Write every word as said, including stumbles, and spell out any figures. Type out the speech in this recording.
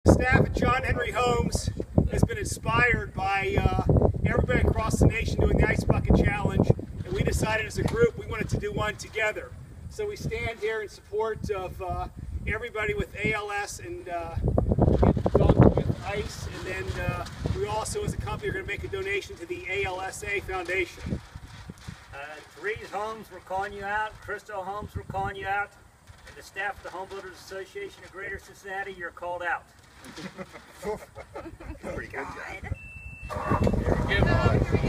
Staff at John Henry Homes has been inspired by uh, everybody across the nation doing the Ice Bucket Challenge, and we decided as a group we wanted to do one together. So we stand here in support of uh, everybody with A L S and uh, dunked with ice, and then uh, we also as a company are going to make a donation to the A L S A Foundation. Uh, Therese Homes, we're calling you out. Crystal Homes, we're calling you out. And the staff of the Home Builders Association of Greater Cincinnati, you're called out. Pretty good job. Good one.